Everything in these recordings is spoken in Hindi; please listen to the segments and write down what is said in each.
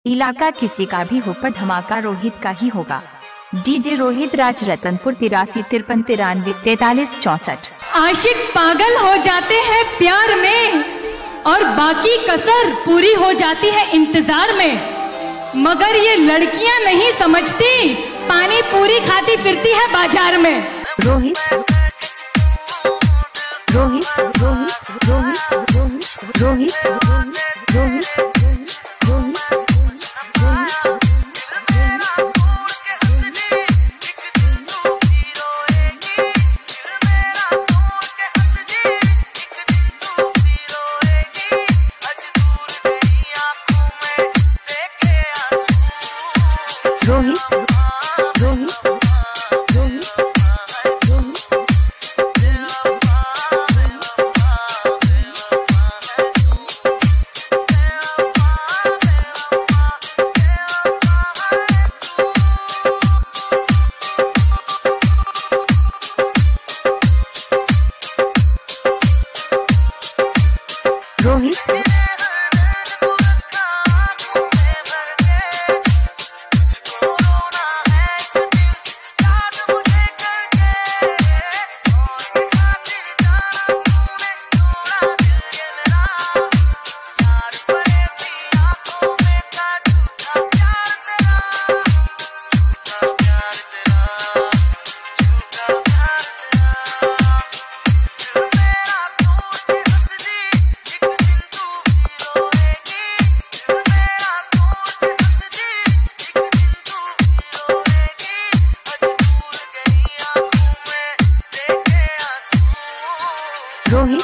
इलाका किसी का भी हो पर धमाका रोहित का ही होगा। डीजे रोहित राज, रतनपुर 83 53 93 43 64। आशिक पागल हो जाते हैं प्यार में और बाकी कसर पूरी हो जाती है इंतजार में, मगर ये लड़कियां नहीं समझती, पानी पूरी खाती फिरती है बाजार में। रोहित रोहित रोहित रोहित रोहित रोहित रोहित रोहित रोहित रोहित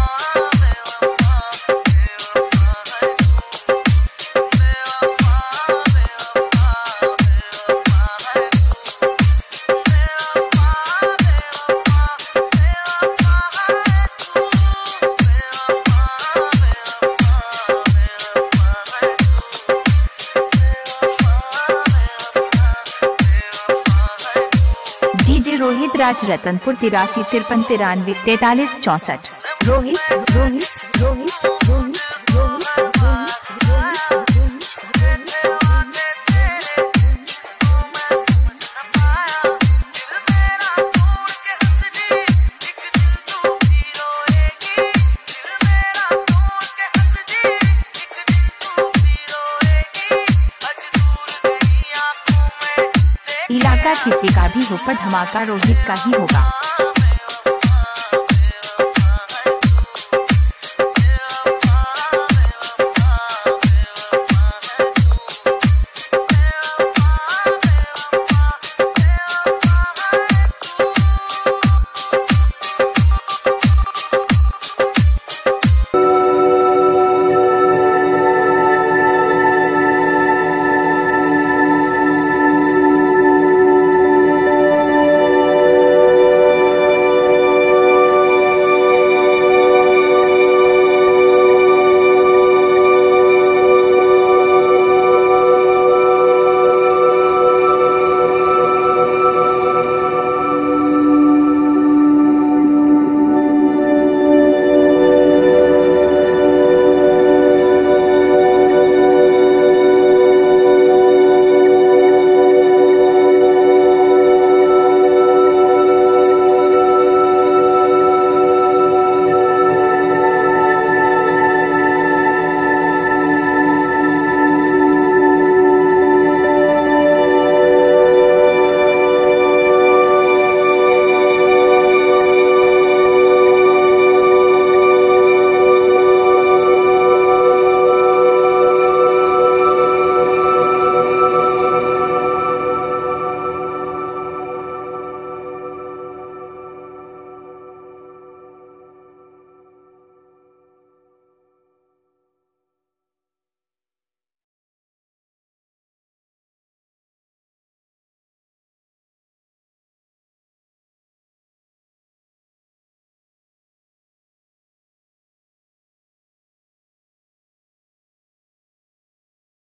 डीजे रोहित राज, रतनपुर 83 53 93 64। रोहित रोहित रोहित रोहित इलाका किसी का भी हो पर धमाका रोहित का ही होगा।